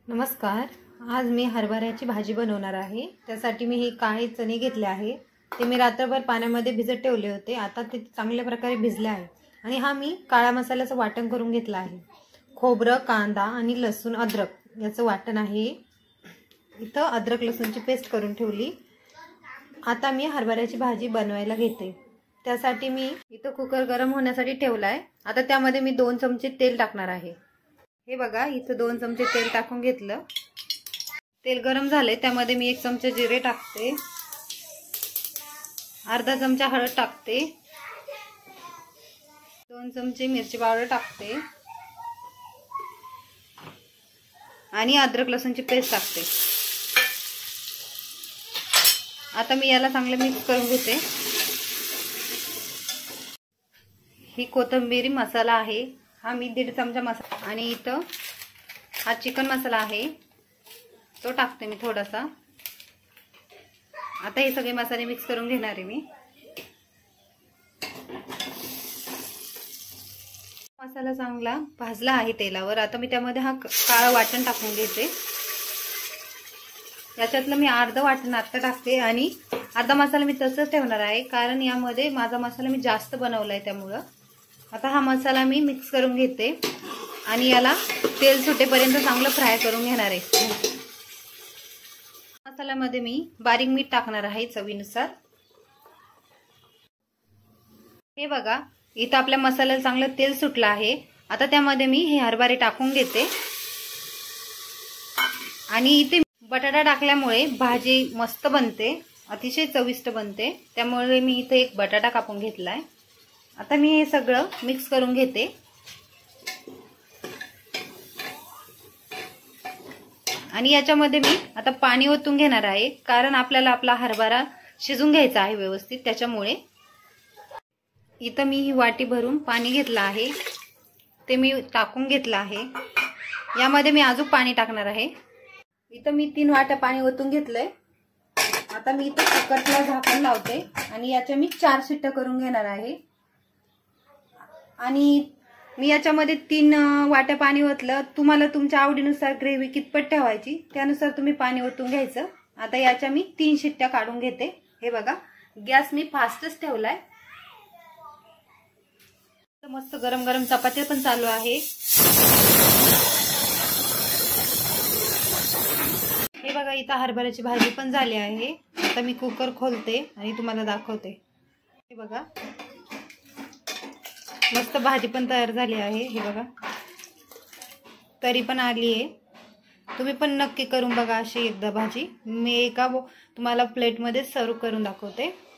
नमस्कार. आज मी हरभऱ्याची भाजी बनवणार आहे. त्यासाठी मी हे काळे चणे घेतले आहे. ते मी रात्रभर पाण्यामध्ये भिजत ठेवले होते. आता ते चांगल्या प्रकारे भिजले आहे आणि हा मी काळा मसाल्याचं वाटण करून घेतलं आहे. खोबरं, कांदा आणि लसूण, अद्रक याचं वाटण आहे. इथं अद्रक लसूणची पेस्ट करून ठेवली. आता मी हरभऱ्याची भाजी बनवायला घेते. त्यासाठी मी इथं कुकर गरम होण्यासाठी ठेवला आहे. आता त्यामध्ये मी 2 चमचे तेल टाकणार आहे. हे बघा, इथं 2 चमचे तेल टाकून घेतलं. तेल गरम झाले, त्यामध्ये मी 1 चमचा जिरे टाकते, अर्धा चमचा हळद टाकते, 2 चमचे मिरची पावडर टाकते आणि अद्रक लसूणची पेस्ट टाकते. आता मी याला चांगलं मिक्स करून घेते. ही कोथिंबीर मसाला आहे. हा मी 1.5 चमचा मसाला आणि इथं हा चिकन मसाला आहे, तो टाकते मी थोडासा. आता हे सगळे मसाले मिक्स करून घेणार आहे मी. मसाला चांगला भाजला आहे तेलावर. आता मी त्यामध्ये हा काळं वाटण टाकून घेते. याच्यातलं मी अर्ध वाटण आता टाकते आणि अर्धा मसाला मी तसंच ठेवणार आहे, कारण यामध्ये माझा मसाला मी जास्त बनवलाय त्यामुळं. आता हा मसाला मी मिक्स करून घेते आणि याला तेल सुटेपर्यंत चांगलं फ्राय करून घेणार आहे. मसाल्यामध्ये मी बारीक मीठ टाकणार आहे चवीनुसार. हे बघा, इथं आपल्या मसाल्याला चांगलं तेल सुटलं आहे. आता त्यामध्ये मी हे हरभरे टाकून घेते आणि इथे बटाटा टाकल्यामुळे भाजी मस्त बनते, अतिशय चविष्ट बनते. त्यामुळे मी इथे 1 बटाटा कापून घेतलाय. आता मी हे सगळं मिक्स करून घेते आणि याच्यामध्ये मी आता पाणी ओतून घेणार आहे, कारण आपल्याला आपला हरभरा शिजून घ्यायचा आहे व्यवस्थित. त्याच्यामुळे इथं मी ही वाटी भरून पाणी घेतलं आहे, ते मी टाकून घेतलं आहे. यामध्ये मी अजून पाणी टाकणार आहे. इथं मी 3 वाट्या पाणी ओतून घेतलंय. आता मी इथं कुकरला झाकण लावते आणि याच्या मी 4 शिट्ट्या करून घेणार आहे. आणि मी याच्यामध्ये 3 वाट्या पाणी ओतलं. तुम्हाला तुमच्या आवडीनुसार ग्रेव्ही कितपत ठेवायची त्यानुसार तुम्ही पाणी ओतून घ्यायचं. आता याच्या मी 3 शिट्ट्या काढून घेते. हे बघा, गॅस मी फास्टच ठेवलाय. मस्त गरम गरम चपात्या पण चालू आहे. हे बघा, इथं हरभऱ्याची भाजी पण झाली आहे. आता मी कुकर खोलते आणि तुम्हाला दाखवते. हे बघा, मस्त भाजी पण तयार झाली आहे. हे बघा, तरी पण आली आहे. तुम्ही पण नक्की करून बघा अशी एकदा भाजी. मी एका तुम्हाला प्लेटमध्ये सर्व करून दाखवते.